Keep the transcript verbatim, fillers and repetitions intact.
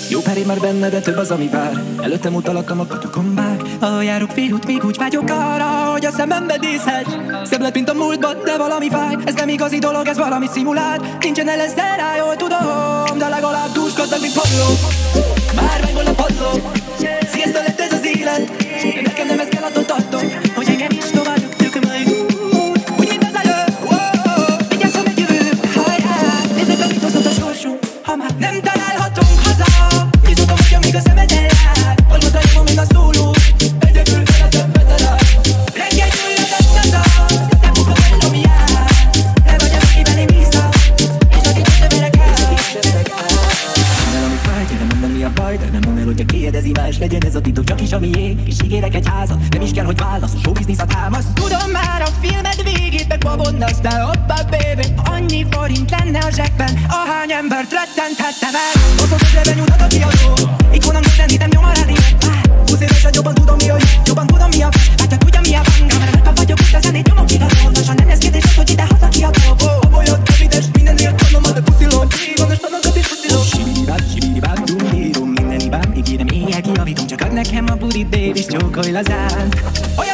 Jó pár év már benne, de több az, ami vár. Előttem utalattam a patakon bár. Ahol járok félút, még úgy vágyok arra, hogy a szemembe díszhess. Szebb lett, mint a múltban, de valami fáj. Ez nem igazi dolog, ez valami szimulált. Nincsen el ezzel rá, jól tudom, de legalább dúskodnak, mint padló. Már megvan a padló. Sziasztok, lett ez az élet. De nekem nem ez kell, attól tartom, hogy engem is tovább tök majd. Úgy, mint az elő. Vigyázzon egy jövő. Hajrá, nézzük, amit hozott a sorsunk. Ha már nem találhatunk haza, bizonyom, hogy amíg a szemed ellát. Almozaiban még a szóló. Egyedül kell a több betalál. Reggel gyűlötett a szar, nem fogom el, ami jár. Ne vagy a végében én vissza, és akit összeverek el. Mondd el, ami fáj, gyere mondd el, mi a baj. De nem mondd el, hogy a kied ez imás. Legyen ez a titok, csak is amiénk. És ígérek egy házat, nem is kell, hogy válasz. A showbiznisz a támasz. Tudom már a filmed végét, meg babond, aztán hoppá, baby. Annyi forint lenne a zsebben, ahány embert rettenthettem el. Mozog közben nyújthat a kiadó. Ikonam nézni, nem nyom a rádió. Húsz évesen jobban tudom mi a jó, jobban tudom mi a f***. Hát csak tudja mi a banga, mert megkap vagyok itt a zenét, nyomok kiadó. Lassan nem lesz kérdés az, hogy ide haza kiadó. Abolyod, kevides, mindennél tudom, de puszilon. Van a stanokat és puszilon. Sibiribáb, sibiribáb, dumdirum, minden hibám. Ígérem, éjjel kijavítom, csak add nekem a budit, baby, s csókolj lazán.